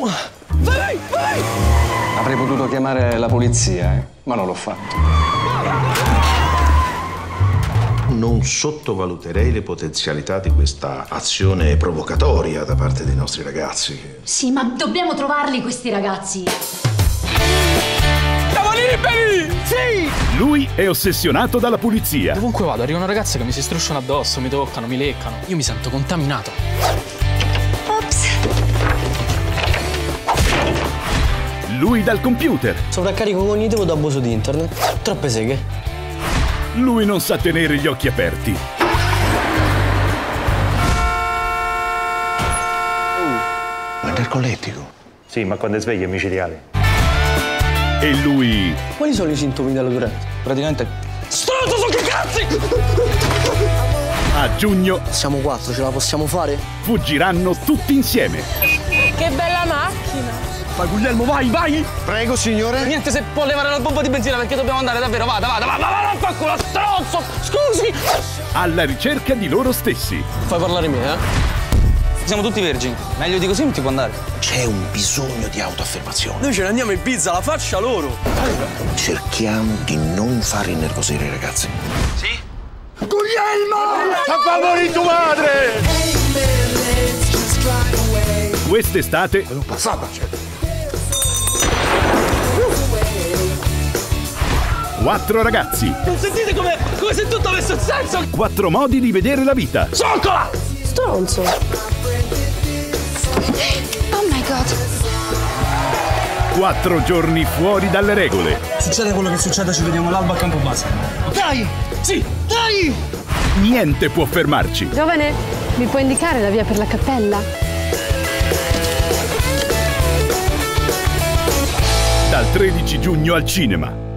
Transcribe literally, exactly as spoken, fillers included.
Vai, vai! Avrei potuto chiamare la polizia, eh? Ma non l'ho fatto. Non sottovaluterei le potenzialità di questa azione provocatoria da parte dei nostri ragazzi. Sì, ma dobbiamo trovarli questi ragazzi. Siamo liberi! Sì! Lui è ossessionato dalla pulizia. Dovunque vado arrivano ragazze che mi si strusciano addosso, mi toccano, mi leccano. Io mi sento contaminato. Ops. Lui dal computer. Sovraccarico cognitivo da abuso di internet. Troppe seghe. Lui non sa tenere gli occhi aperti. Ma è narcoletico? Sì, ma quando è sveglio è micidiale. E lui... Quali sono i sintomi della Tourette? Praticamente... Stronzo, sono che cazzi! A giugno Siamo quattro, ce la possiamo fare? fuggiranno tutti insieme. Che bella macchina! Vai Guglielmo, vai, vai! Prego, signore. Niente, se può levare la bomba di benzina perché dobbiamo andare davvero. Vada, vada, vada, vada, vada, culo, stronzo! Scusi! Alla ricerca di loro stessi. Fai parlare me, eh? Siamo tutti vergini. Meglio di così non ti può andare. C'è un bisogno di autoaffermazione. Noi ce ne andiamo in pizza, la faccia loro. Cerchiamo di non far innervosire i ragazzi. Sì? Guglielmo! A favore di tua madre! Quest'estate Non passata, certo. quattro ragazzi. Non sentite come, come se tutto avesse un senso? Quattro modi di vedere la vita. Zoccola! Stronzo! Oh my god. Quattro giorni fuori dalle regole. Succede quello che succede, ci vediamo all'alba a campo base. Dai! Sì, dai! Niente può fermarci. Giovane, mi puoi indicare la via per la cappella? Dal tredici giugno al cinema.